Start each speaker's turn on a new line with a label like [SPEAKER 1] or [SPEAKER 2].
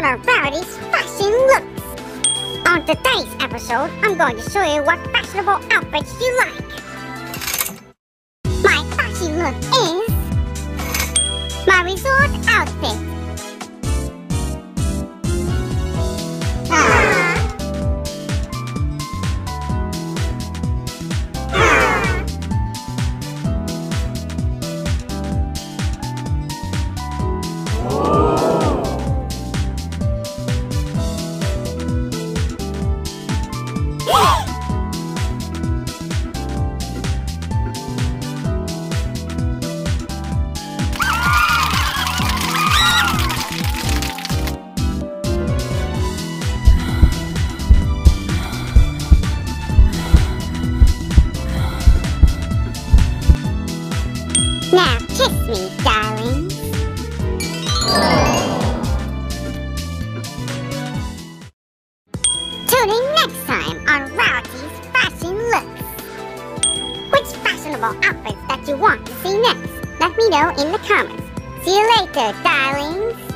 [SPEAKER 1] on our Rarity's fashion looks. On today's episode, I'm going to show you what fashionable outfits you like. My fashion look is my resort outfit. Now kiss me, darling. Tune in next time on Rarity's Fashion Looks. Which fashionable outfits that you want to see next? Let me know in the comments. See you later, darlings.